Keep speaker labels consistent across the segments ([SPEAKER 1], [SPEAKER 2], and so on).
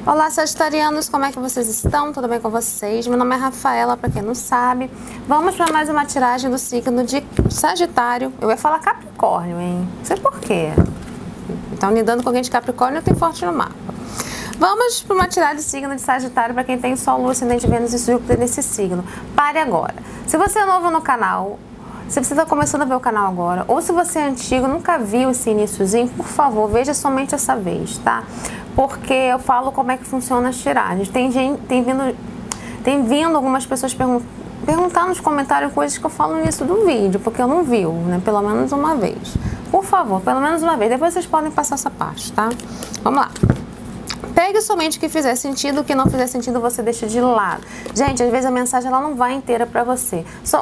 [SPEAKER 1] Olá, sagitarianos, como é que vocês estão? Tudo bem com vocês? Meu nome é Rafaela, para quem não sabe. Vamos para mais uma tiragem do signo de Sagitário. Eu ia falar Capricórnio, hein? Não sei por quê. Então, lidando com alguém de Capricórnio, eu tenho forte no mapa. Vamos para uma tiragem do signo de Sagitário para quem tem Sol, Lua, Ascendente, Vênus e Júpiter nesse signo. Pare agora. Se você é novo no canal, se você está começando a ver o canal agora, ou se você é antigo, nunca viu esse iniciozinho, por favor, veja somente essa vez, tá? Porque eu falo como é que funciona as tiragens. Tem vindo algumas pessoas perguntar nos comentários coisas que eu falo nisso do vídeo, porque eu não viu, né? Pelo menos uma vez. Por favor, pelo menos uma vez. Depois vocês podem passar essa parte, tá? Vamos lá. Pegue somente o que fizer sentido, o que não fizer sentido você deixa de lado. Gente, às vezes a mensagem ela não vai inteira pra você.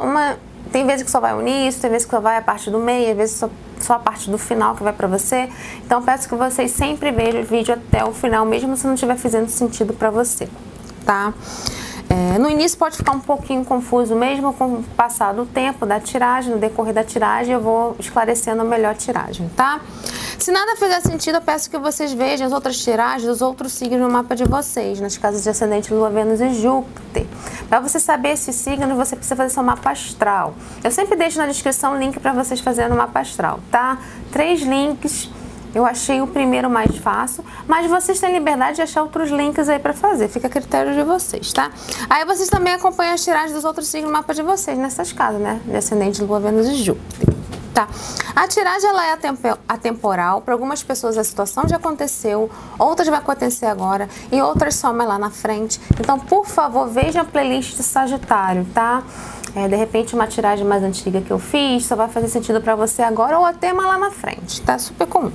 [SPEAKER 1] Tem vezes que só vai o início, tem vezes que só vai a parte do meio, às vezes só a parte do final que vai pra você. Então peço que vocês sempre vejam o vídeo até o final, mesmo se não estiver fazendo sentido pra você, tá? No início pode ficar um pouquinho confuso mesmo, com o passar do tempo da tiragem, no decorrer da tiragem eu vou esclarecendo melhor a tiragem, tá? Se nada fizer sentido, eu peço que vocês vejam as outras tiragens dos outros signos no mapa de vocês, nas casas de Ascendente, Lua, Vênus e Júpiter. Para você saber esse signo, você precisa fazer seu mapa astral. Eu sempre deixo na descrição o link para vocês fazerem o mapa astral, tá? 3 links. Eu achei o primeiro mais fácil, mas vocês têm liberdade de achar outros links aí pra fazer. Fica a critério de vocês, tá? Aí vocês também acompanham as tiragens dos outros signos no mapa de vocês, nessas casas, né? De Ascendente, Lua, Vênus e Júpiter, tá? A tiragem, ela é atemporal. Para algumas pessoas a situação já aconteceu, outras vai acontecer agora e outras só mais lá na frente. Então, por favor, veja a playlist de Sagitário, tá? De repente, uma tiragem mais antiga que eu fiz só vai fazer sentido pra você agora ou até mais lá na frente, tá? Super comum.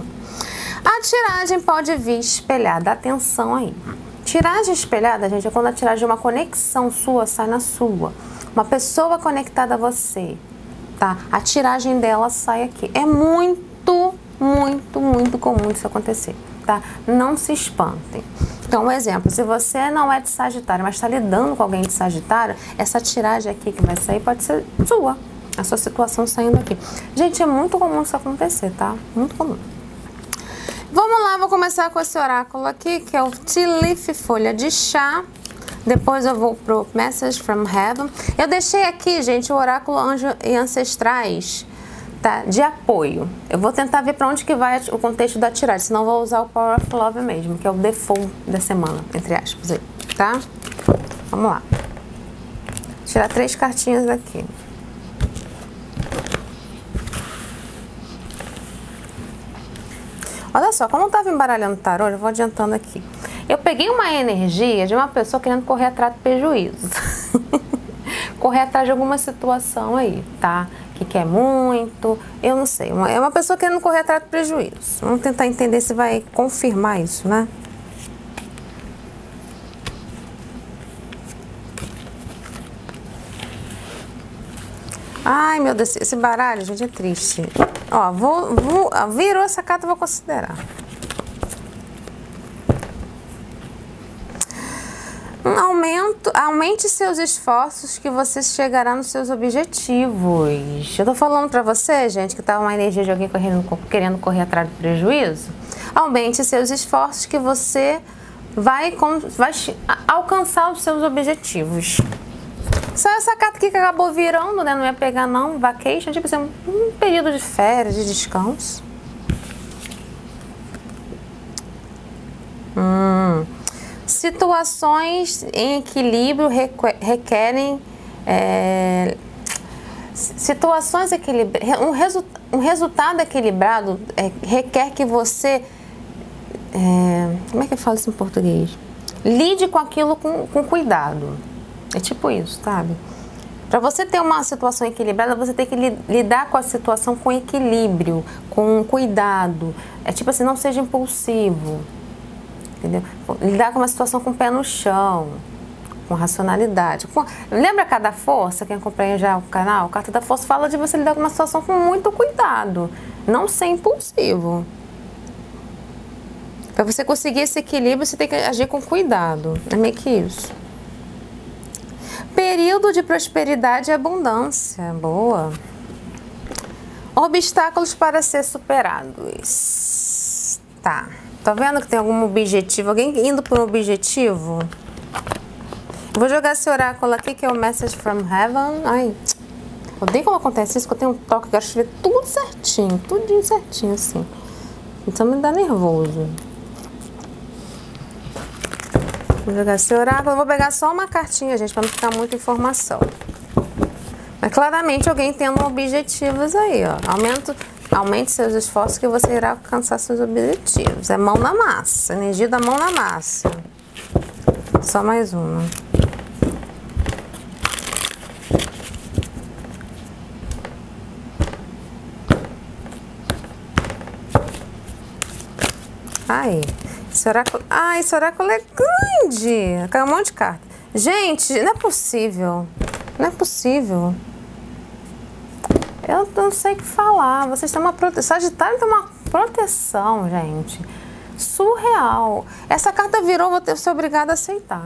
[SPEAKER 1] A tiragem pode vir espelhada, atenção aí. Tiragem espelhada, gente, é quando a tiragem de uma conexão sua sai na sua. Uma pessoa conectada a você, tá? A tiragem dela sai aqui. É muito, muito, muito comum isso acontecer, tá? Não se espantem. Então, um exemplo, se você não é de Sagitário, mas está lidando com alguém de Sagitário, essa tiragem aqui que vai sair pode ser sua, a sua situação saindo aqui. Gente, é muito comum isso acontecer, tá? Muito comum. Vamos lá, vou começar com esse oráculo aqui, que é o Tea Leaf Folha de Chá. Depois eu vou pro Message from Heaven. Eu deixei aqui, gente, o oráculo Anjo e Ancestrais, tá? De apoio. Eu vou tentar ver para onde que vai o contexto da tiragem, senão eu vou usar o Power of Love mesmo, que é o default da semana, entre aspas, aí, tá? Vamos lá. Vou tirar 3 cartinhas aqui. Olha só, como eu estava embaralhando o tarô, eu vou adiantando aqui. Eu peguei uma energia de uma pessoa querendo correr atrás do prejuízo. Correr atrás de alguma situação aí, tá? Que quer muito, eu não sei. É uma pessoa querendo correr atrás do prejuízo. Vamos tentar entender se vai confirmar isso, né? Ai, meu Deus, esse baralho, gente, é triste. Ó, virou essa carta, eu vou considerar. Aumente seus esforços que você chegará nos seus objetivos. Eu tô falando pra você, gente, que tá uma energia de alguém querendo correr atrás do prejuízo. Aumente seus esforços que você vai alcançar os seus objetivos. Só essa carta aqui que acabou virando, né? Não ia pegar não, vacation, tipo assim, um período de férias, de descanso. Situações em equilíbrio requerem situações equilibradas. Um resultado equilibrado requer que você como é que eu falo isso em português? Lide com aquilo com cuidado. É tipo isso, sabe? Para você ter uma situação equilibrada, você tem que lidar com a situação com equilíbrio, com cuidado. É tipo assim, não seja impulsivo. Entendeu? Lidar com uma situação com o pé no chão, com racionalidade. Lembra a Carta da Força? Quem acompanha já o canal? A Carta da Força fala de você lidar com uma situação com muito cuidado, não ser impulsivo. Para você conseguir esse equilíbrio, você tem que agir com cuidado. É meio que isso. Período de prosperidade e abundância. Boa. Obstáculos para ser superados. Tá. Tá vendo que tem algum objetivo? Alguém indo por um objetivo? Vou jogar esse oráculo aqui, que é o Message from Heaven. Ai, odeio quando acontece isso, que eu tenho um toque, eu gosto de ver tudo certinho, tudinho certinho, assim. Então me dá nervoso. Vou jogar esse oráculo, eu vou pegar só uma cartinha, gente, pra não ficar muita informação. Mas claramente alguém tendo objetivos aí, ó. Aumente seus esforços que você irá alcançar seus objetivos. É mão na massa, energia da mão na massa. Só mais uma. Aí, esse oráculo é grande. Caiu um monte de carta. Gente, não é possível. Não é possível. Eu não sei o que falar. Vocês têm uma proteção. Sagitário tem uma proteção, gente. Surreal. Essa carta virou, vou ser obrigada a aceitar.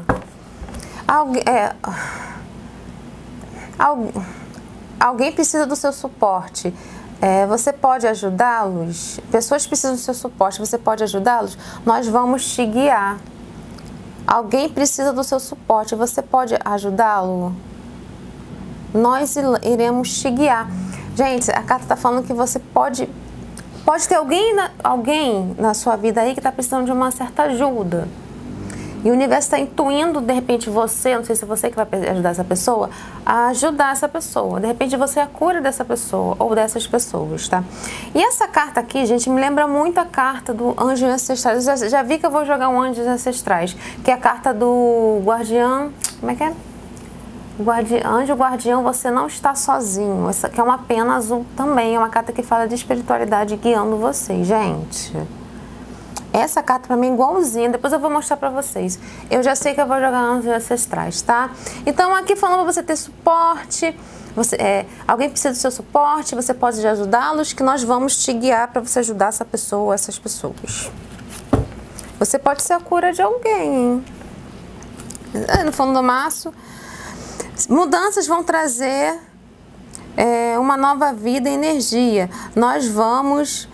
[SPEAKER 1] Alguém precisa do seu suporte. Você pode ajudá-los? Pessoas precisam do seu suporte. Você pode ajudá-los? Nós vamos te guiar. Alguém precisa do seu suporte. Você pode ajudá-lo? Nós iremos te guiar. Gente, a carta está falando que você pode ter alguém na sua vida aí que está precisando de uma certa ajuda. E o universo está intuindo, de repente, você, não sei se é você que vai ajudar essa pessoa, a ajudar essa pessoa. De repente, você é a cura dessa pessoa ou dessas pessoas, tá? E essa carta aqui, gente, me lembra muito a carta do Anjos Ancestrais. Eu já vi que eu vou jogar um Anjos Ancestrais, que é a carta do Guardião. Como é que é? Anjo guardião, você não está sozinho. Essa que é uma pena azul também, é uma carta que fala de espiritualidade guiando vocês, gente. Essa carta pra mim é igualzinha, depois eu vou mostrar pra vocês. Eu já sei que eu vou jogar Anjos Ancestrais, tá? Então aqui falando pra você ter suporte, alguém precisa do seu suporte, você pode ajudá-los, que nós vamos te guiar pra você ajudar essa pessoa ou essas pessoas. Você pode ser a cura de alguém, hein? No fundo do maço. Mudanças vão trazer uma nova vida e energia. Nós vamos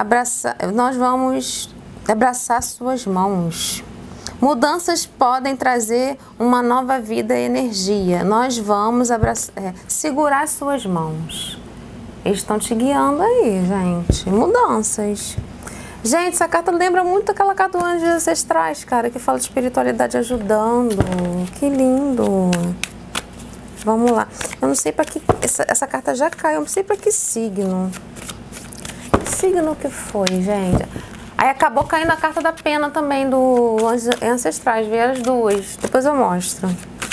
[SPEAKER 1] abraçar suas mãos. Mudanças podem trazer uma nova vida e energia. Nós vamos segurar suas mãos. Eles estão te guiando aí, gente. Mudanças. Gente, essa carta lembra muito aquela carta do Anjos Ancestrais, cara, que fala de espiritualidade ajudando. Que lindo. Vamos lá. Eu não sei para que... Essa carta já caiu. Eu não sei para que signo. Que signo que foi, gente? Aí acabou caindo a carta da pena também do Anjos Ancestrais. Vieram as duas. Depois eu mostro.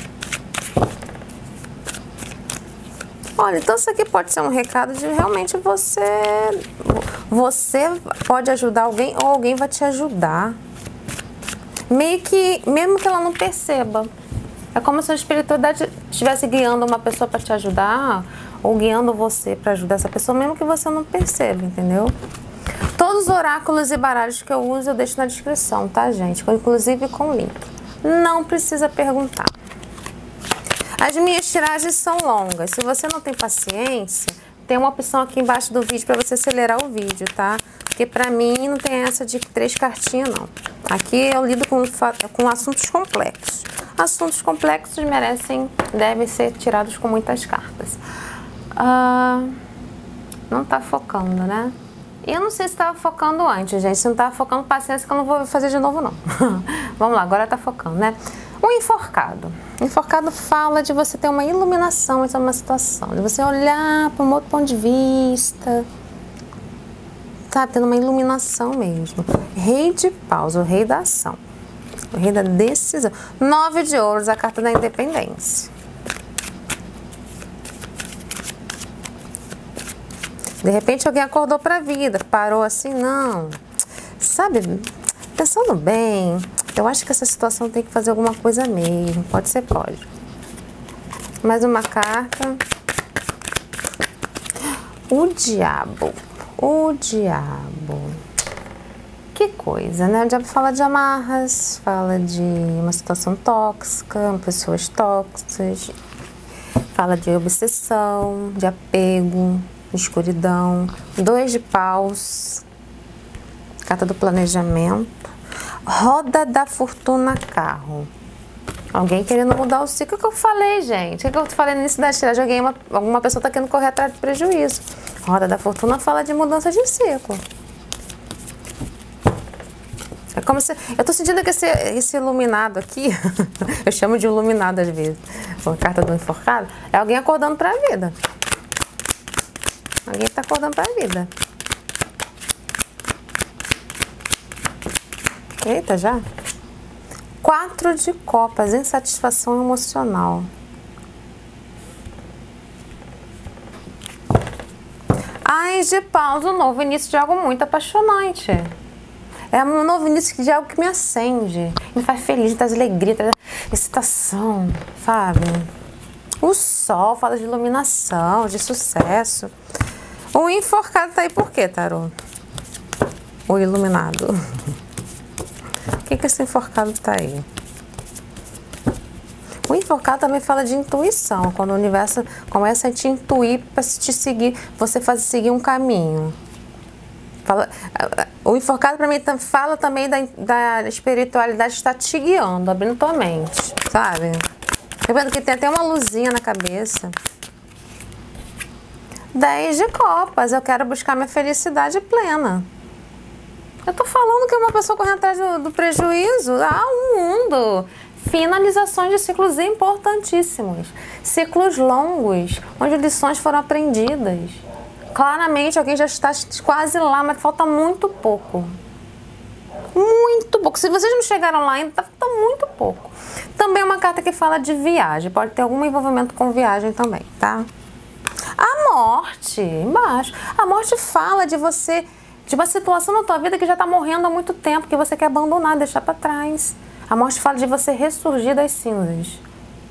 [SPEAKER 1] Olha, então isso aqui pode ser um recado de realmente você pode ajudar alguém ou alguém vai te ajudar. Mesmo que ela não perceba. É como se a espiritualidade estivesse guiando uma pessoa para te ajudar ou guiando você para ajudar essa pessoa, mesmo que você não perceba, entendeu? Todos os oráculos e baralhos que eu uso eu deixo na descrição, tá, gente? Inclusive com link. Não precisa perguntar. As minhas tiragens são longas. Se você não tem paciência, tem uma opção aqui embaixo do vídeo para você acelerar o vídeo, tá? Porque pra mim não tem essa de 3 cartinhas, não. Aqui eu lido com assuntos complexos. Assuntos complexos devem ser tirados com muitas cartas. Não tá focando, né? E eu não sei se estava focando antes, gente. Se não estava focando, paciência que eu não vou fazer de novo, não. Vamos lá, agora tá focando, né? O enforcado. O enforcado fala de você ter uma iluminação em uma situação. De você olhar para um outro ponto de vista. Sabe? Tendo uma iluminação mesmo. Rei de paus, o rei da ação. O rei da decisão. 9 de ouros, a carta da independência. De repente alguém acordou para a vida, parou assim, não. Sabe, pensando bem, eu acho que essa situação tem que fazer alguma coisa mesmo. Pode ser, pode. Mais uma carta. O diabo. O diabo. Que coisa, né? O diabo fala de amarras, fala de uma situação tóxica, pessoas tóxicas, fala de obsessão, de apego, de escuridão. 2 de paus, carta do planejamento. Roda da fortuna, carro. Alguém querendo mudar o ciclo. O que eu falei, gente? O que eu falei no início da tiragem? Alguma pessoa está querendo correr atrás de prejuízo. Roda da fortuna fala de mudança de ciclo. É como se... Eu tô sentindo que esse iluminado aqui, eu chamo de iluminado às vezes, a carta do enforcado, é alguém acordando para a vida. Alguém tá acordando para a vida. Eita, já? 4 de copas, insatisfação emocional. Ás de paus, o novo início de algo muito apaixonante. É um novo início de algo que me acende, me faz feliz, traz alegria, traz excitação, sabe? O sol fala de iluminação, de sucesso. O enforcado tá aí por quê, tarô? O iluminado. Por que esse enforcado tá aí? O enforcado também fala de intuição, quando o universo começa a te intuir para te seguir, você seguir um caminho. O enforcado para mim fala também da espiritualidade estar te guiando, abrindo tua mente, sabe? Tá vendo que tem até uma luzinha na cabeça. 10 de copas, eu quero buscar minha felicidade plena. Eu tô falando que uma pessoa correndo atrás do prejuízo, um mundo. Finalizações de ciclos importantíssimos. Ciclos longos, onde lições foram aprendidas. Claramente alguém já está quase lá, mas falta muito pouco. Muito pouco. Se vocês não chegaram lá ainda, falta muito pouco. Também é uma carta que fala de viagem. Pode ter algum envolvimento com viagem também, tá? A morte, embaixo. A morte fala de você, de uma situação na tua vida que já está morrendo há muito tempo, que você quer abandonar, deixar para trás. A morte fala de você ressurgir das cinzas.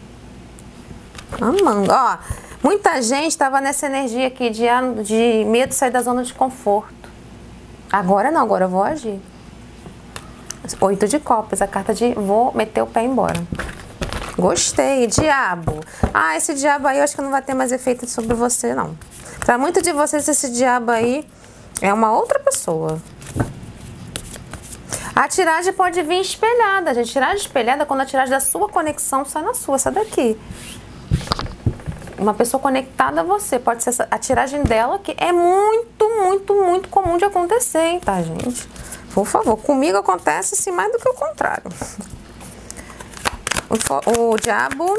[SPEAKER 1] Amando. Ó, muita gente estava nessa energia aqui de medo de sair da zona de conforto. Agora não, agora eu vou agir. 8 de copas, a carta de vou meter o pé embora. Gostei. Diabo. Esse diabo aí eu acho que não vai ter mais efeito sobre você, não. Para muitos de vocês, esse diabo aí é uma outra pessoa. A tiragem pode vir espelhada, gente. Tiragem espelhada é quando a tiragem da sua conexão sai na sua, sai daqui. Uma pessoa conectada a você, pode ser a tiragem dela, que é muito, muito, muito comum de acontecer, hein, tá, gente? Por favor, comigo acontece sim mais do que o contrário. O diabo...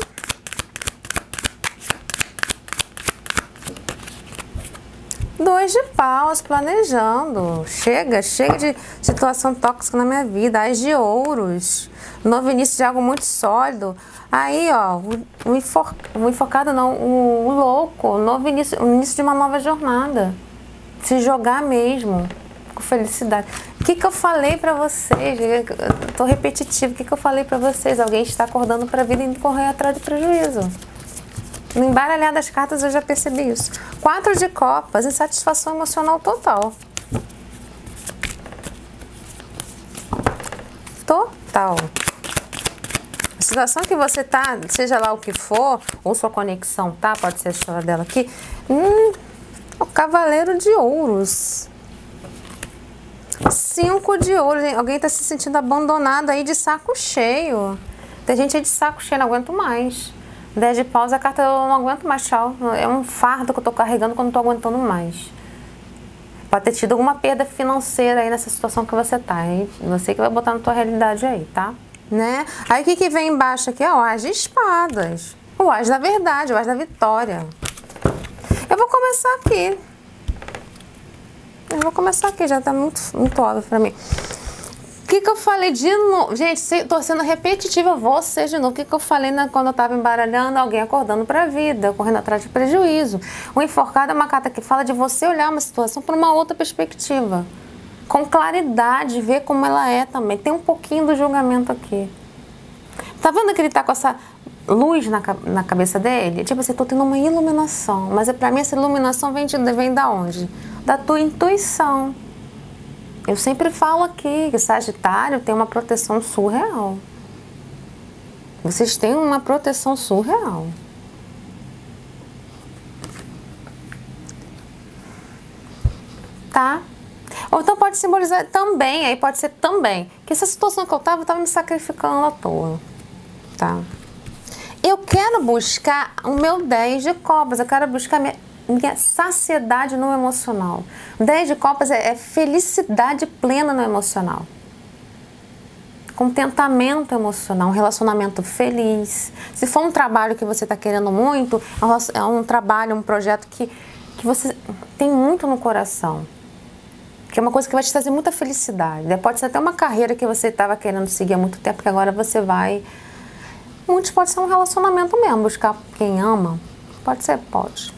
[SPEAKER 1] Dois de paus, planejando. Chega de situação tóxica na minha vida. Ás de ouros. Novo início de algo muito sólido. Aí, ó, o enforcado não, o louco. Novo início, o início de uma nova jornada. Se jogar mesmo. Com felicidade. O que eu falei pra vocês? Eu tô repetitivo. O que eu falei pra vocês? Alguém está acordando pra vida e correr atrás do prejuízo. No embaralhar das cartas eu já percebi isso. 4 de copas, insatisfação emocional total. Total. A situação que você tá, seja lá o que for, ou sua conexão tá, pode ser a história dela aqui. O cavaleiro de ouros. 5 de ouros. Alguém tá se sentindo abandonado aí de saco cheio. Tem gente aí de saco cheio, não aguento mais. 10 de paus, a carta eu não aguento mais, tchau. É um fardo que eu tô carregando que eu não tô aguentando mais. Pode ter tido alguma perda financeira aí nessa situação que você tá. Hein? Você que vai botar na tua realidade aí, tá? Né? Aí o que vem embaixo aqui? Ó, o Ás de espadas. O Ás da verdade, o Ás da vitória. Eu vou começar aqui. Já tá muito óbvio pra mim. O que eu falei de novo? Gente, tô sendo repetitiva, vou ser de novo. O que eu falei quando eu tava embaralhando? Alguém acordando pra vida, correndo atrás de prejuízo. O enforcado é uma carta que fala de você olhar uma situação por uma outra perspectiva. Com claridade, ver como ela é também. Tem um pouquinho do julgamento aqui. Tá vendo que ele tá com essa luz na cabeça dele? Tipo assim, tô tendo uma iluminação. Mas pra mim essa iluminação vem da onde? Da tua intuição. Eu sempre falo aqui que o Sagitário tem uma proteção surreal. Vocês têm uma proteção surreal. Tá? Ou então pode simbolizar também, aí pode ser também, que essa situação que eu tava me sacrificando à toa, tá? Eu quero buscar o meu 10 de copas, eu quero buscar minha saciedade no emocional. 10 de copas é felicidade plena no emocional. Contentamento emocional, um relacionamento feliz. Se for um trabalho que você está querendo muito, é um trabalho, um projeto que você tem muito no coração. Que é uma coisa que vai te trazer muita felicidade. Pode ser até uma carreira que você estava querendo seguir há muito tempo, que agora você vai... Muitos pode ser um relacionamento mesmo, buscar quem ama. Pode ser? Pode.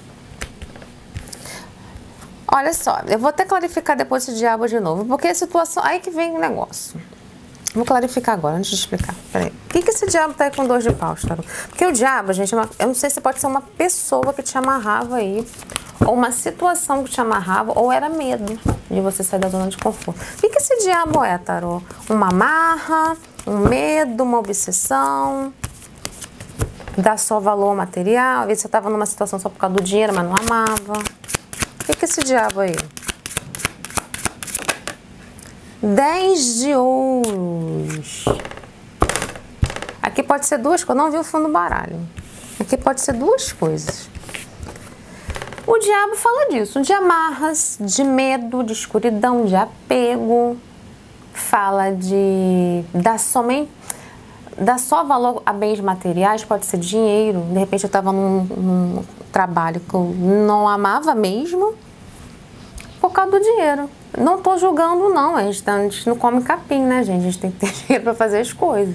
[SPEAKER 1] Olha só, eu vou até clarificar depois esse diabo de novo, porque a situação... Aí que vem o negócio. Vou clarificar agora, antes de explicar. Peraí. Por que esse diabo tá aí com 2 de paus, tarô? Porque o diabo, gente, eu não sei se pode ser uma pessoa que te amarrava aí, ou uma situação que te amarrava, ou era medo de você sair da zona de conforto. O que esse diabo é, tarô? Uma amarra, um medo, uma obsessão, dar só valor material. Às vezes você tava numa situação só por causa do dinheiro, mas não amava. O que esse diabo aí? 10 de ouros. Aqui pode ser duas coisas. Não vi o fundo do baralho. Aqui pode ser duas coisas. O diabo fala disso, de amarras, de medo, de escuridão, de apego. Fala de dar só valor a bens materiais, pode ser dinheiro. De repente eu estava num trabalho que eu não amava mesmo por causa do dinheiro. Não tô julgando, não. A gente não come capim, né, gente? A gente tem que ter dinheiro para fazer as coisas.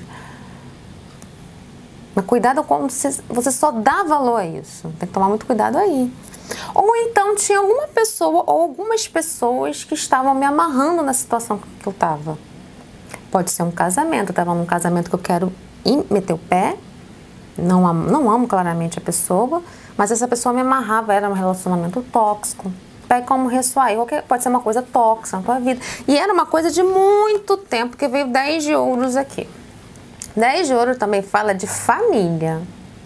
[SPEAKER 1] Mas cuidado quando você só dá valor a isso. Tem que tomar muito cuidado aí. Ou então tinha alguma pessoa ou algumas pessoas que estavam me amarrando na situação que eu tava. Pode ser um casamento. Eu tava num casamento que eu quero meter o pé. Não amo claramente a pessoa, mas essa pessoa me amarrava. Era um relacionamento tóxico. Pega como ressoar. Pode ser uma coisa tóxica na tua vida. E era uma coisa de muito tempo, que veio 10 de ouros aqui. 10 de ouro também fala de família.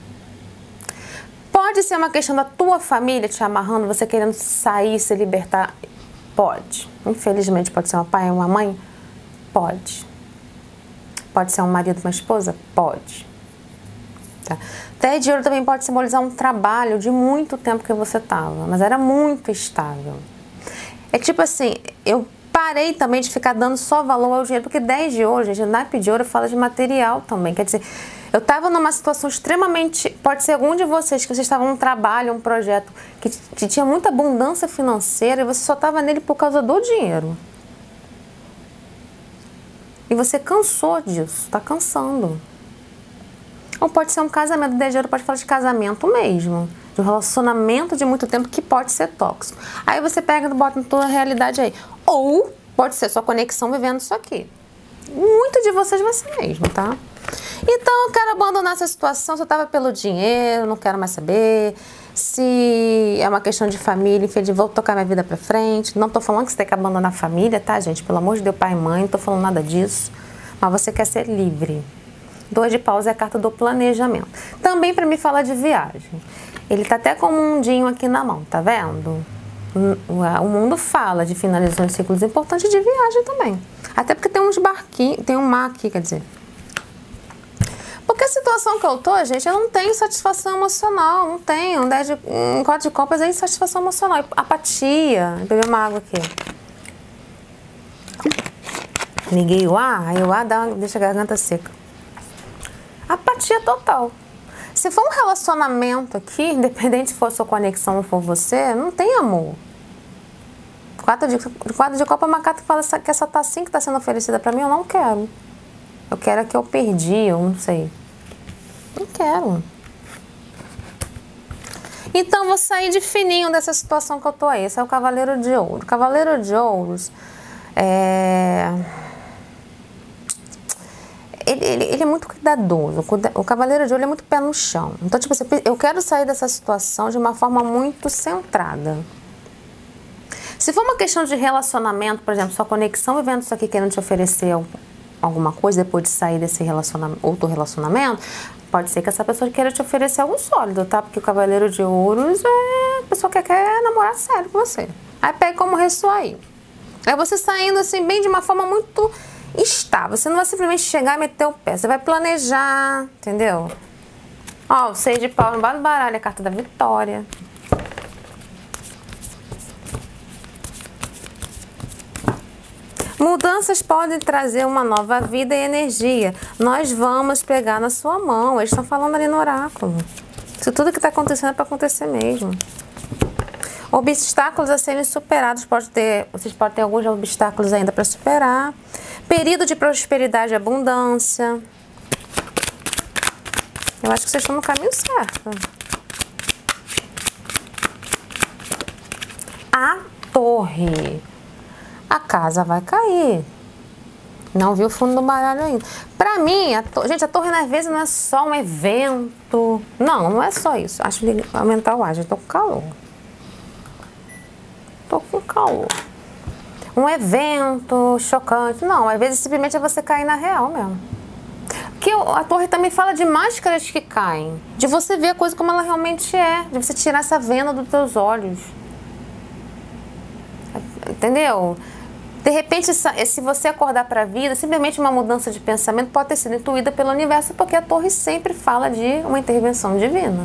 [SPEAKER 1] Pode ser uma questão da tua família te amarrando, você querendo sair, se libertar. Pode. Infelizmente pode ser um pai, uma mãe. Pode. Pode ser um marido, uma esposa. Pode. Tá. 10 de ouro também pode simbolizar um trabalho de muito tempo que você estava, mas era muito estável. É tipo assim, eu parei também de ficar dando só valor ao dinheiro, porque 10 de ouro, gente, o naipe de ouro fala de material também. Quer dizer, eu estava numa situação extremamente... Pode ser algum de vocês que vocês estavam num trabalho, um projeto que tinha muita abundância financeira e você só estava nele por causa do dinheiro. E você cansou disso, está cansando. Ou pode ser um casamento. 10 de ouro pode falar de casamento mesmo. De um relacionamento de muito tempo que pode ser tóxico. Aí você pega e bota na tua realidade aí. Ou pode ser sua conexão vivendo isso aqui. Muito de vocês vai ser mesmo, tá? Então eu quero abandonar essa situação. Se eu tava pelo dinheiro, não quero mais saber. Se é uma questão de família, enfim, vou tocar minha vida pra frente. Não tô falando que você tem que abandonar a família, tá, gente? Pelo amor de Deus, pai e mãe, não tô falando nada disso. Mas você quer ser livre. 2 de paus é a carta do planejamento. Também para me falar de viagem. Ele tá até com um mundinho aqui na mão, tá vendo? O mundo fala de finalizações de ciclos importantes de viagem também. Até porque tem uns barquinhos, tem um mar aqui, quer dizer. Porque a situação que eu tô, gente, eu não tenho satisfação emocional, não tenho. Um 4 de copas é insatisfação emocional, apatia. Vou beber uma água aqui. Liguei o ar, aí o ar deixa a garganta seca. Apatia total. Se for um relacionamento aqui, independente se for sua conexão ou for você, não tem amor. 4 de copa é uma carta que fala que essa tacinha que está sendo oferecida para mim, eu não quero. Eu quero a que eu perdi, eu não sei. Não quero. Então, vou sair de fininho dessa situação que eu tô aí. Esse é o Cavaleiro de Ouro. O Cavaleiro de Ouros Ele é muito cuidadoso. O Cavaleiro de Ouro é muito pé no chão. Então, tipo assim, eu quero sair dessa situação de uma forma muito centrada. Se for uma questão de relacionamento, por exemplo, sua conexão vivendo isso aqui querendo te oferecer alguma coisa depois de sair desse outro relacionamento, pode ser que essa pessoa queira te oferecer algo sólido, tá? Porque o Cavaleiro de Ouros é a pessoa que quer namorar sério com você. Aí pega como ressoar aí. É você saindo assim, bem de uma forma muito estável. Você não vai simplesmente chegar e meter o pé. Você vai planejar, entendeu? Ó, o 6 de pau no baralho, a carta da vitória. Mudanças podem trazer uma nova vida e energia. Nós vamos pegar na sua mão. Eles estão falando ali no oráculo. Se tudo que está acontecendo é para acontecer mesmo. Obstáculos a serem superados. Vocês podem ter alguns obstáculos ainda para superar. Período de prosperidade e abundância. Eu acho que vocês estão no caminho certo. A torre. A casa vai cair. Não vi o fundo do baralho ainda. Pra mim, gente, a torre às vezes não é só um evento. Não, não é só isso. Acho que aumentar o ar, já tô com calor. Tô com calor. Um evento chocante. Não, às vezes simplesmente é você cair na real mesmo. Porque a torre também fala de máscaras que caem. De você ver a coisa como ela realmente é. De você tirar essa venda dos teus olhos. Entendeu? De repente, se você acordar para a vida, simplesmente uma mudança de pensamento pode ter sido intuída pelo universo, porque a torre sempre fala de uma intervenção divina.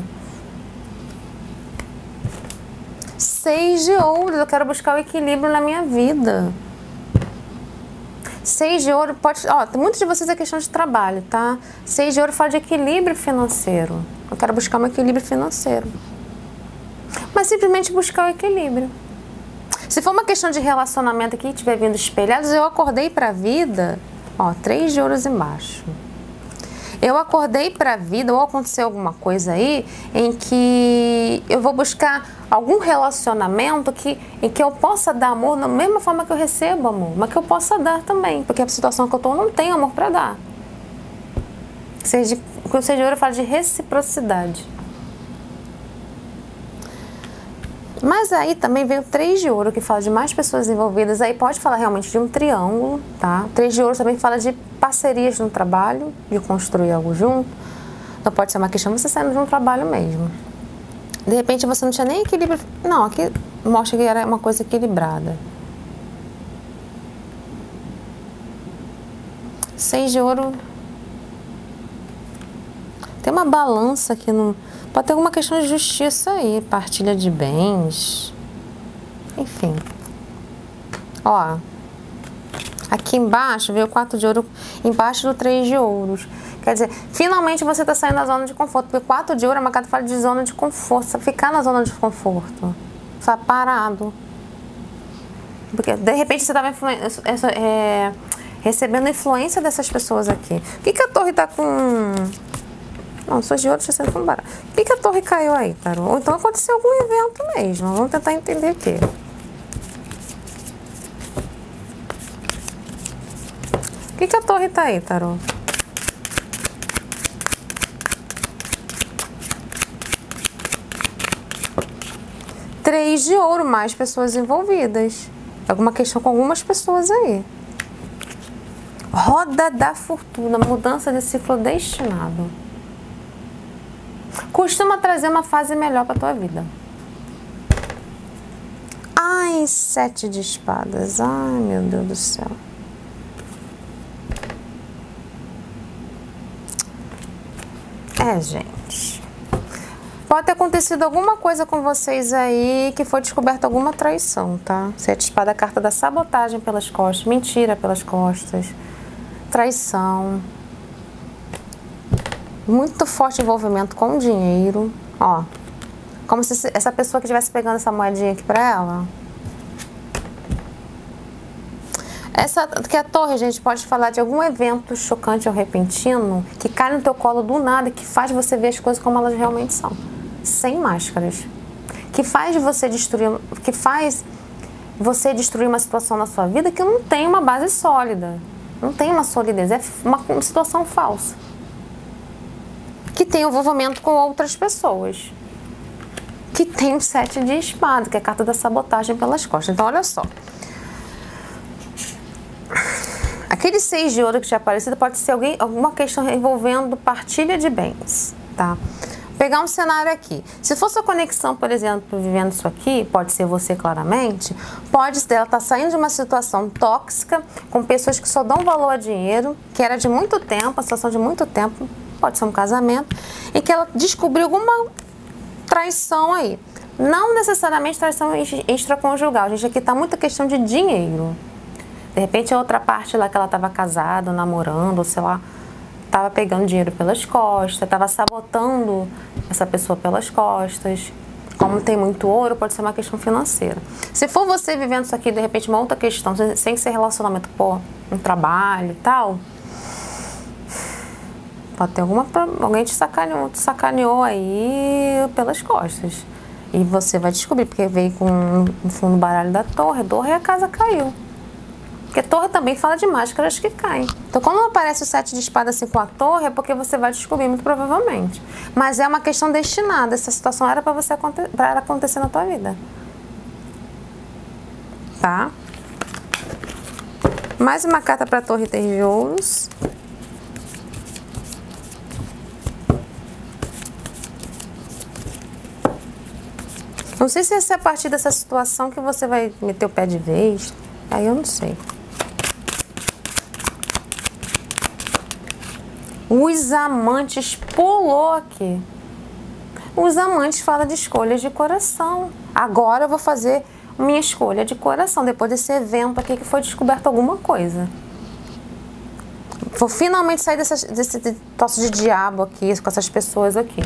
[SPEAKER 1] 6 de ouros, eu quero buscar o equilíbrio na minha vida. 6 de ouro pode... Ó, muitos de vocês é questão de trabalho, tá? 6 de ouro fala de equilíbrio financeiro. Eu quero buscar um equilíbrio financeiro. Mas simplesmente buscar o equilíbrio. Se for uma questão de relacionamento aqui, estiver vindo espelhados, eu acordei para a vida, ó, 3 de ouros embaixo. Eu acordei para a vida, ou aconteceu alguma coisa aí, em que eu vou buscar algum relacionamento em que eu possa dar amor da mesma forma que eu recebo amor, mas que eu possa dar também, porque a situação que eu estou não tem amor para dar. O 6 de ouro fala de reciprocidade. Mas aí também veio o 3 de ouro, que fala de mais pessoas envolvidas. Aí pode falar realmente de um triângulo, tá? 3 de ouro também fala de parcerias no trabalho, de construir algo junto. Então pode ser uma questão de você saindo de um trabalho mesmo. De repente você não tinha nem equilíbrio. Não, aqui mostra que era uma coisa equilibrada. 6 de ouro. Tem uma balança aqui no... Pode ter alguma questão de justiça aí, partilha de bens, enfim. Ó, aqui embaixo veio o 4 de ouro, embaixo do 3 de ouros. Quer dizer, finalmente você está saindo da zona de conforto, porque 4 de ouro é uma carta que fala de zona de conforto, ficar na zona de conforto, ficar parado. Porque de repente você estava recebendo influência dessas pessoas aqui. O que a torre está com... Não, sou de ouro, está sendo com barato. Por que a torre caiu aí, tarô? Ou então aconteceu algum evento mesmo. Vamos tentar entender aqui. Por que a torre tá aí, tarô? Três de ouro, mais pessoas envolvidas. Alguma questão com algumas pessoas aí. Roda da fortuna, mudança de ciclo destinado. Costuma trazer uma fase melhor para tua vida. Ai, 7 de espadas. Ai, meu Deus do céu. Gente. Pode ter acontecido alguma coisa com vocês aí que foi descoberta alguma traição, tá? 7 de espada, a carta da sabotagem pelas costas, mentira pelas costas, traição. Muito forte envolvimento com dinheiro, ó. Como se essa pessoa que estivesse pegando essa moedinha aqui pra ela. Que a torre, gente, pode falar de algum evento chocante ou repentino que cai no teu colo do nada e que faz você ver as coisas como elas realmente são. Sem máscaras. Que faz você destruir uma situação na sua vida que não tem uma base sólida. Não tem uma solidez, é uma situação falsa. Que tem envolvimento com outras pessoas. Que tem o 7 de espada, que é a carta da sabotagem pelas costas. Então, olha só. Aquele 6 de ouro que tinha aparecido pode ser alguma questão envolvendo partilha de bens, tá? pegar um cenário aqui. Se for sua conexão, por exemplo, vivendo isso aqui, pode ser você claramente, pode ser ela tá saindo de uma situação tóxica, com pessoas que só dão valor a dinheiro, que era de muito tempo, a situação de muito tempo, pode ser um casamento, e que ela descobriu alguma traição aí. Não necessariamente traição extraconjugal, gente, aqui tá muita questão de dinheiro. De repente a outra parte lá que ela estava casada, namorando, ou sei lá, estava pegando dinheiro pelas costas, estava sabotando essa pessoa pelas costas. Como tem muito ouro, pode ser uma questão financeira. Se for você vivendo isso aqui, de repente uma outra questão, sem ser relacionamento, pô, um trabalho e tal, pode ter alguém te sacaneou aí pelas costas. E você vai descobrir, porque veio com no fundo o baralho da torre e a casa caiu. Porque torre também fala de máscaras que caem. Então, quando aparece o 7 de espadas assim com a torre, é porque você vai descobrir, muito provavelmente. Mas é uma questão destinada. Essa situação era para ela acontecer na tua vida. Tá? Mais uma carta para a torre de ouros. Não sei se é a partir dessa situação que você vai meter o pé de vez. Aí eu não sei. Os amantes pulou aqui. Os amantes falam de escolhas de coração. Agora eu vou fazer minha escolha de coração. Depois desse evento aqui que foi descoberto alguma coisa. Vou finalmente sair desse troço de diabo aqui, com essas pessoas aqui.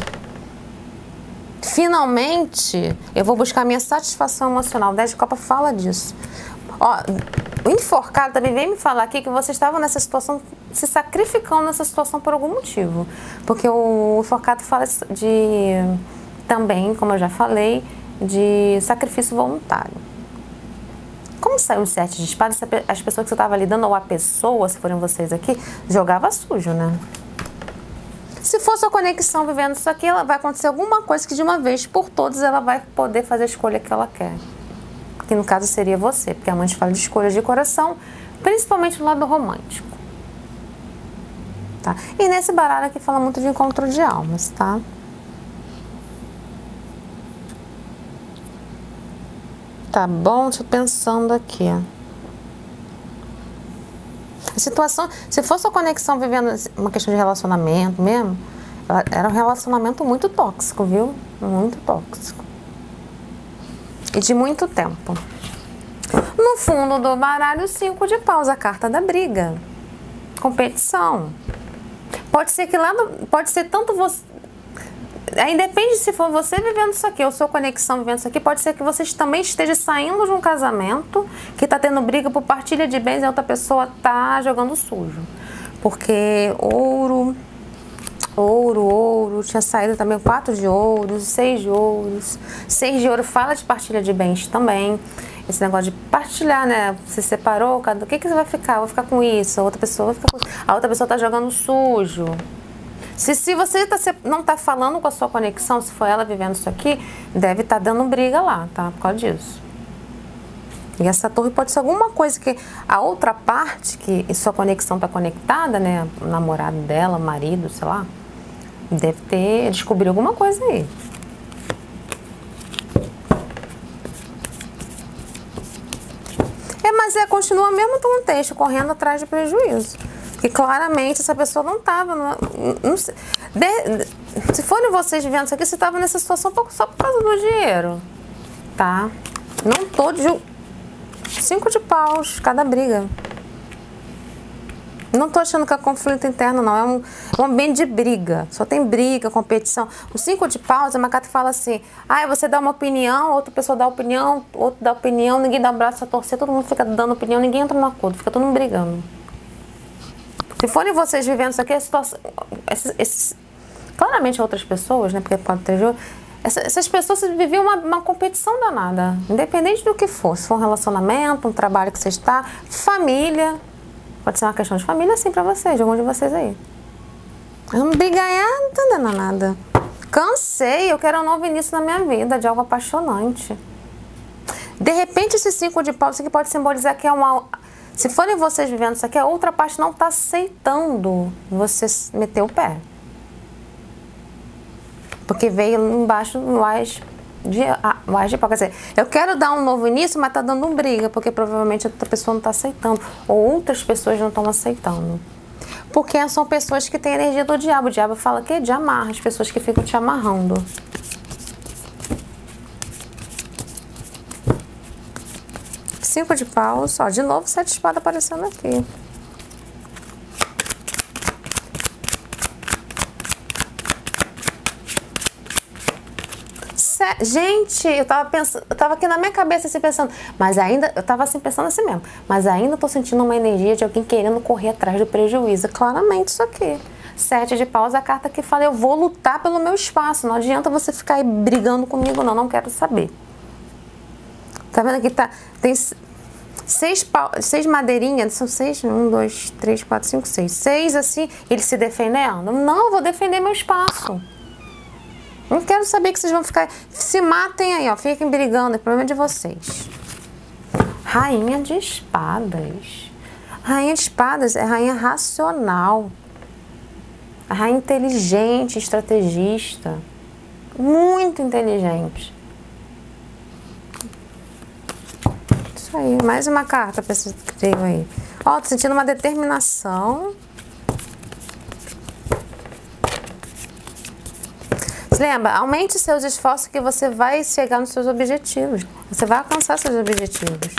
[SPEAKER 1] Finalmente eu vou buscar minha satisfação emocional. O 10 de copa fala disso. Ó, o enforcado também vem me falar aqui que você estava nessa situação, se sacrificando nessa situação por algum motivo. Porque o enforcado fala de, também, como eu já falei, de sacrifício voluntário. Como saiu o 7 de espadas, as pessoas que você estava lidando, ou a pessoa, se forem vocês aqui, jogava sujo, né? Se for sua conexão vivendo isso aqui, ela vai acontecer alguma coisa que de uma vez por todas ela vai poder fazer a escolha que ela quer. Que no caso seria você, porque a amante fala de escolhas de coração, principalmente no lado romântico. Tá? E nesse baralho aqui fala muito de encontro de almas, tá? Tá bom? Tô pensando aqui. A situação, se fosse a conexão vivendo uma questão de relacionamento mesmo, era um relacionamento muito tóxico, viu? Muito tóxico. E de muito tempo. No fundo do baralho, 5 de paus, a carta da briga. Competição. Pode ser que lá, pode ser tanto você... Aí depende se for você vivendo isso aqui, ou sua conexão vivendo isso aqui, pode ser que você também esteja saindo de um casamento, que está tendo briga por partilha de bens e a outra pessoa está jogando sujo. Porque ouro, tinha saído também 4 de ouros, 6 de ouros. 6 de ouro fala de partilha de bens também. Esse negócio de partilhar, né? Se separou, o que você vai ficar? Eu vou ficar com isso, a outra pessoa vai ficar com isso. A outra pessoa tá jogando sujo. Se você não tá falando com a sua conexão, se for ela vivendo isso aqui, deve estar dando briga lá, tá? Por causa disso. E essa torre pode ser alguma coisa que a outra parte, que sua conexão tá conectada, né? O namorado dela, o marido, sei lá, deve ter descobrido alguma coisa aí. Mas continua mesmo no texto, correndo atrás de prejuízo. Porque claramente essa pessoa não estava. Se forem vocês vivendo isso aqui, você estava nessa situação só por causa do dinheiro. Tá? Não tô de 5 de paus, cada briga. Não tô achando que é conflito interno, não. É um ambiente de briga. Só tem briga, competição. O 5 de paus é uma carta que fala assim: você dá uma opinião, outra pessoa dá opinião, outro dá opinião, ninguém dá um braço a torcer, todo mundo fica dando opinião, ninguém entra no acordo, fica todo mundo brigando. Se forem vocês vivendo isso aqui, a situação. Claramente outras pessoas, né? Porque pode ter jogo. Essas pessoas viviam uma competição danada. Independente do que for. Se for um relacionamento, um trabalho que você está, família. Pode ser uma questão de família, assim, pra vocês, de algum de vocês aí. Vamos brigar, não tá dando nada. Cansei, eu quero um novo início na minha vida, de algo apaixonante. De repente, esse 5 de paus, isso aqui pode simbolizar que é uma... Se forem vocês vivendo isso aqui, a outra parte não tá aceitando você meter o pé. Porque veio embaixo o Ás de Pau. Quer dizer, eu quero dar um novo início, mas tá dando um briga, porque provavelmente a outra pessoa não tá aceitando. Ou outras pessoas não estão aceitando. Porque são pessoas que têm a energia do diabo. O diabo fala que é de amarra, as pessoas que ficam te amarrando. 5 de paus, ó, de novo 7 de espada aparecendo aqui. Gente, eu tava aqui na minha cabeça assim pensando, mas ainda, eu tava assim pensando assim mesmo, mas ainda tô sentindo uma energia de alguém querendo correr atrás do prejuízo. Claramente isso aqui. 7 de paus, a carta que fala, eu vou lutar pelo meu espaço, não adianta você ficar aí brigando comigo não, não quero saber. Tá vendo aqui, tá, tem 6 madeirinhas, são 6, 1, 2, 3, 4, 5, 6. 6 assim, ele se defendendo. Não, eu vou defender meu espaço. Não quero saber que vocês vão ficar... Se matem aí, ó. Fiquem brigando. É problema de vocês. Rainha de espadas. Rainha de espadas é rainha racional. A rainha inteligente, estrategista. Muito inteligente. Isso aí. Mais uma carta pra esse trio aí. Ó, tô sentindo uma determinação. Lembra, aumente seus esforços que você vai chegar nos seus objetivos. Você vai alcançar seus objetivos.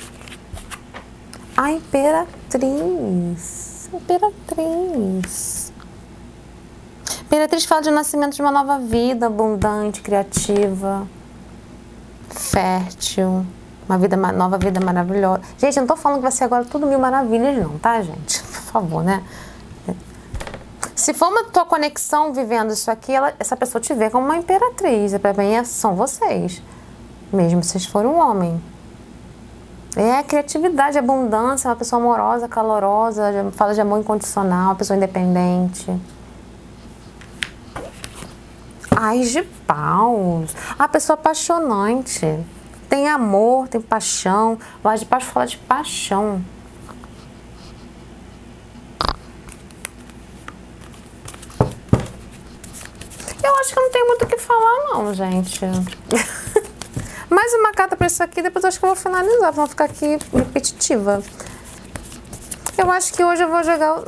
[SPEAKER 1] A Imperatriz. Imperatriz. Imperatriz fala de nascimento de uma nova vida, abundante, criativa, fértil. Uma nova vida maravilhosa. Gente, eu não tô falando que vai ser agora tudo mil maravilhas não, tá, gente? Por favor, né? Se for uma tua conexão vivendo isso aqui, essa pessoa te vê como uma imperatriz. Para mim, são vocês. Mesmo se vocês forem um homem. É criatividade, abundância, uma pessoa amorosa, calorosa, fala de amor incondicional, uma pessoa independente. Ás de paus. A pessoa apaixonante. Tem amor, tem paixão. O Ás de paus fala de paixão. Eu acho que não tem muito o que falar não, gente. Mais uma carta pra isso aqui, depois eu acho que eu vou finalizar, pra não ficar aqui repetitiva. Eu acho que hoje eu vou jogar o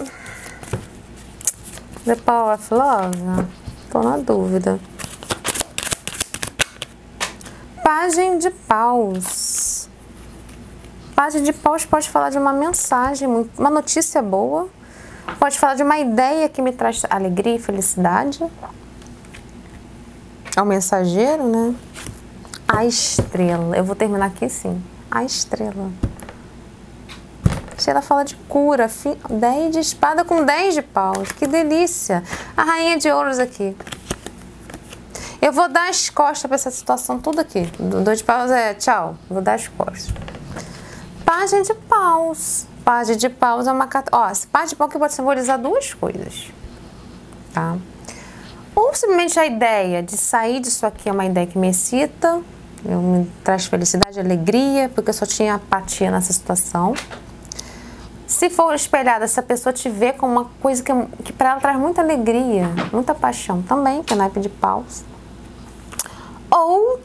[SPEAKER 1] The Power of Love. Tô na dúvida. Pagem de paus. Pagem de paus pode falar de uma mensagem, uma notícia boa. Pode falar de uma ideia que me traz alegria e felicidade. É o mensageiro, né? A estrela. Eu vou terminar aqui sim. A estrela. Ela fala de cura. 10 de espada com 10 de paus. Que delícia. A rainha de ouros aqui. Eu vou dar as costas para essa situação tudo aqui. 2 de paus é tchau. Vou dar as costas. Pagem de paus. Pagem de paus é uma carta... Ó, esse pagem de paus que pode simbolizar duas coisas. Tá? Ou simplesmente a ideia de sair disso aqui é uma ideia que me excita, me traz felicidade, alegria, porque eu só tinha apatia nessa situação. Se for espelhada, se a pessoa te vê como uma coisa que para ela traz muita alegria, muita paixão também, que é naipe de paus. Ou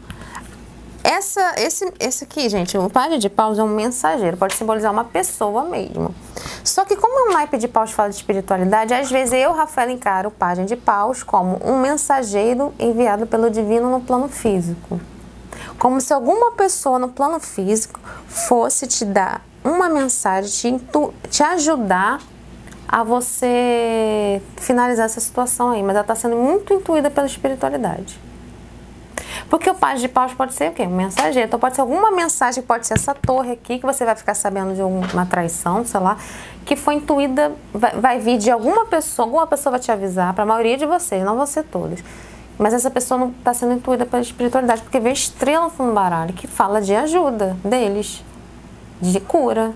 [SPEAKER 1] esse aqui, gente, o pajem de paus é um mensageiro, pode simbolizar uma pessoa mesmo. Só que como o naipe de paus fala de espiritualidade, às vezes eu, Rafaela, encaro o pajem de paus como um mensageiro enviado pelo divino no plano físico. Como se alguma pessoa no plano físico fosse te dar uma mensagem, te ajudar a você finalizar essa situação aí. Mas ela está sendo muito intuída pela espiritualidade. Porque o pajem de paus pode ser o quê? Um mensageiro. Então pode ser alguma mensagem, pode ser essa torre aqui, que você vai ficar sabendo de uma traição, sei lá, que foi intuída, vai vir de alguma pessoa vai te avisar, para a maioria de vocês, não você todos. Mas essa pessoa não está sendo intuída pela espiritualidade, porque vem estrela no fundo do baralho, que fala de ajuda deles, de cura.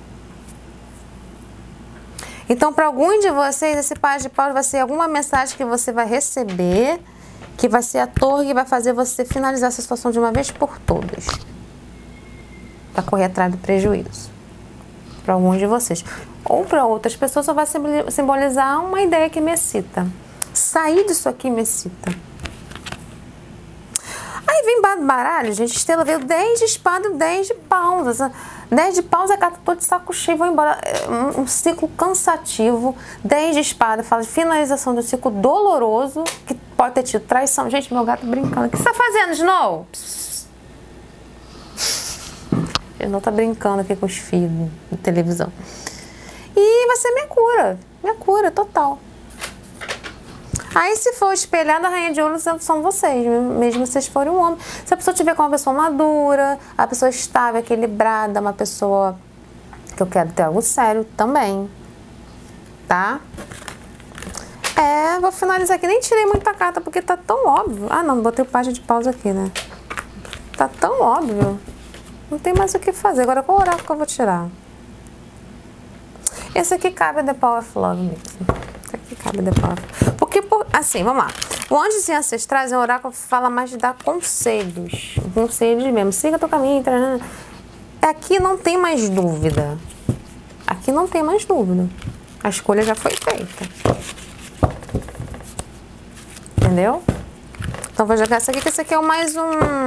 [SPEAKER 1] Então, para alguns de vocês, esse pajem de paus vai ser alguma mensagem que você vai receber, que vai ser a torre que vai fazer você finalizar essa situação de uma vez por todas. Para correr atrás do prejuízo. Para alguns de vocês. Ou para outras pessoas só vai simbolizar uma ideia que me excita. Sair disso aqui me excita. vem baralho, gente, estrela veio 10 de espada e 10 de paus. 10 de paus é carta, tô de saco cheio, vou embora. Um ciclo cansativo. 10 de espada fala de finalização de um ciclo doloroso, que pode ter tido traição. Gente, meu gato brincando. O que você tá fazendo, Snow? Snow tá brincando aqui com os filhos na televisão. E vai ser minha cura total. Aí, se for espelhada, a rainha de ouros são vocês, mesmo se vocês forem um homem. Se a pessoa tiver com uma pessoa madura, a pessoa estável, equilibrada, uma pessoa que eu quero ter algo sério também, tá? Vou finalizar aqui. Nem tirei muita carta porque tá tão óbvio. Ah, não, botei o página de pausa aqui, né? Tá tão óbvio. Não tem mais o que fazer. Agora, qual oráculo que eu vou tirar? Esse aqui cabe The Power of Love mesmo. Aqui cabe The Power. Porque, assim, vamos lá. O Anjos e Ancestrais é um oráculo que fala mais de dar conselhos. Conselhos mesmo. Siga teu caminho. Aqui não tem mais dúvida. Aqui não tem mais dúvida. A escolha já foi feita. Entendeu? Então, vou jogar essa aqui, que esse aqui é mais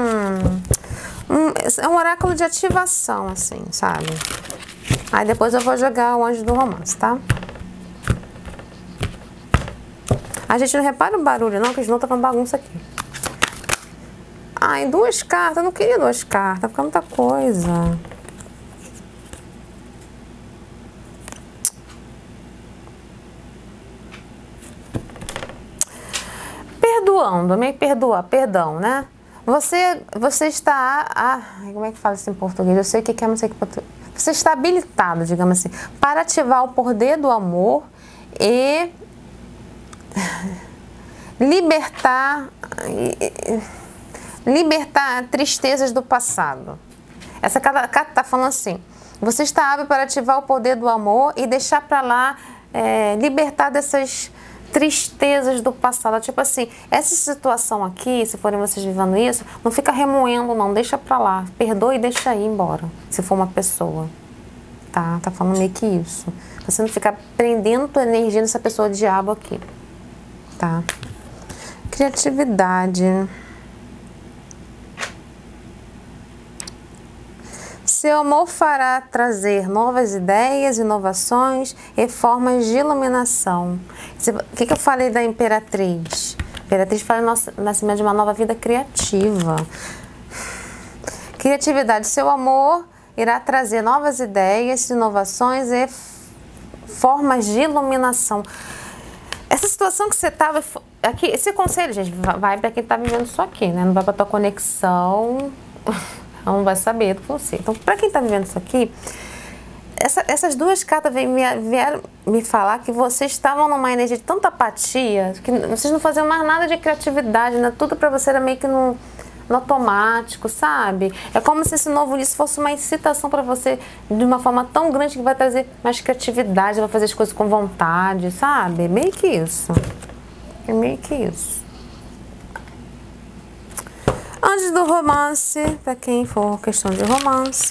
[SPEAKER 1] é um oráculo de ativação, assim, sabe? Aí depois eu vou jogar o Anjo do Romance, tá? A gente não repara o barulho, não, que eles não estão com bagunça aqui. Ai, 2 cartas. Eu não queria 2 cartas, fica muita coisa. Perdoando, meio perdoar, perdão, né? Você está... como é que fala isso em português? Eu sei o que é, não sei o que é português. Você está habilitado, digamos assim, para ativar o poder do amor e libertar tristezas do passado. Essa carta está falando assim: você está hábil para ativar o poder do amor e deixar para lá, libertar dessas tristezas do passado. Tipo assim, essa situação aqui, se forem vocês vivendo isso, não fica remoendo, não, deixa pra lá, perdoa e deixa ir embora, se for uma pessoa, tá falando meio que isso, você não ficar prendendo tua energia nessa pessoa diabo aqui, tá? Criatividade. Seu amor fará trazer novas ideias, inovações e formas de iluminação. O que eu falei da Imperatriz? A Imperatriz fala do nascimento de uma nova vida criativa. Criatividade. Seu amor irá trazer novas ideias, inovações e formas de iluminação. Essa situação que você estava... aqui, esse conselho, gente, vai para quem está vivendo isso aqui, né? Não vai para tua conexão... não vai saber do que você. Então, para quem está vivendo isso aqui, essas 2 cartas vieram me falar que vocês estavam numa energia de tanta apatia, que vocês não faziam mais nada de criatividade, né? Tudo para você era meio que no automático, sabe? É como se esse novo início fosse uma incitação para você de uma forma tão grande que vai trazer mais criatividade, vai fazer as coisas com vontade, sabe? É meio que isso. É meio que isso. Anjos do Romance, para quem for questão de romance.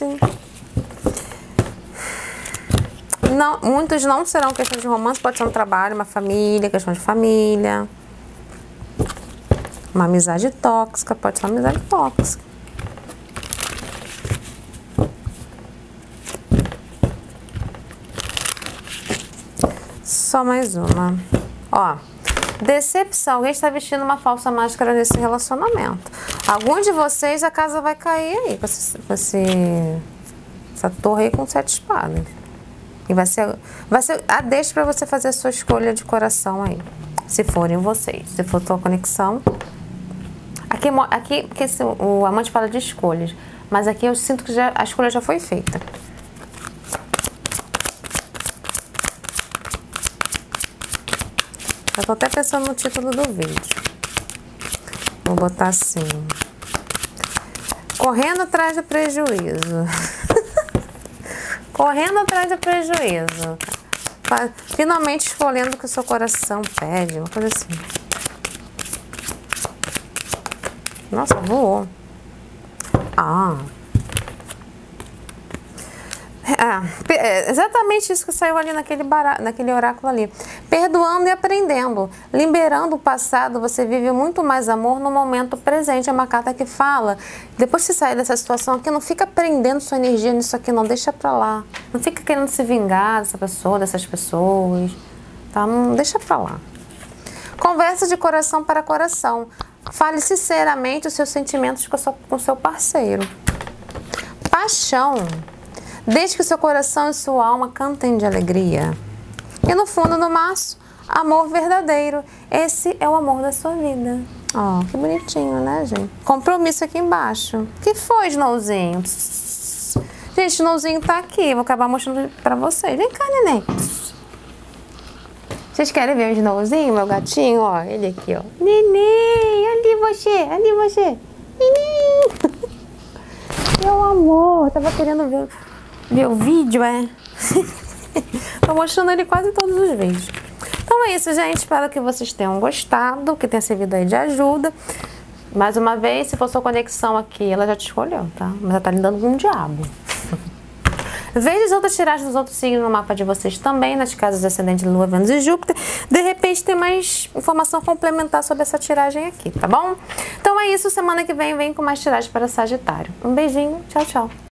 [SPEAKER 1] Não, muitos não serão questão de romance, pode ser um trabalho, uma família, questão de família. Uma amizade tóxica, pode ser uma amizade tóxica. Só mais uma. Ó. Decepção. Alguém está vestindo uma falsa máscara nesse relacionamento. Alguns de vocês, a casa vai cair aí com essa torre aí com 7 espadas. E vai ser a deixa para você fazer a sua escolha de coração aí. Se forem vocês. Se for tua conexão. Aqui porque o amante fala de escolhas. Mas aqui eu sinto que a escolha já foi feita. Eu tô até pensando no título do vídeo. Vou botar assim: correndo atrás do prejuízo. Correndo atrás do prejuízo. Finalmente escolhendo o que o seu coração pede. Uma coisa assim. Nossa, voou. Exatamente isso que saiu ali naquele oráculo ali. Perdoando e aprendendo. Liberando o passado, você vive muito mais amor no momento presente. É uma carta que fala, depois que você sair dessa situação aqui, não fica prendendo sua energia nisso aqui, não, deixa pra lá. Não fica querendo se vingar dessa pessoa, dessas pessoas, tá? Não, deixa pra lá. Conversa de coração para coração. Fale sinceramente os seus sentimentos com o seu parceiro. Paixão. Desde que seu coração e sua alma cantem de alegria. E no fundo do maço, amor verdadeiro. Esse é o amor da sua vida. Ó, que bonitinho, né, gente? Compromisso aqui embaixo. Que foi, Snowzinho? Gente, Snowzinho tá aqui. Vou acabar mostrando pra vocês. Vem cá, neném. Vocês querem ver o Snowzinho, meu gatinho? Ó, ele aqui, ó. Neném, ali você. Neném. Meu amor, tava querendo ver o vídeo, é? Tô mostrando ele quase todos os vídeos. Então é isso, gente. Espero que vocês tenham gostado, que tenha servido aí de ajuda. Mais uma vez, se for sua conexão aqui, ela já te escolheu, tá? Mas ela tá lidando com um diabo. Veja as outras tiragens dos outros signos no mapa de vocês também, nas casas ascendente, Lua, Vênus e Júpiter. De repente tem mais informação complementar sobre essa tiragem aqui, tá bom? Então é isso, semana que vem com mais tiragem para Sagitário. Um beijinho, tchau, tchau.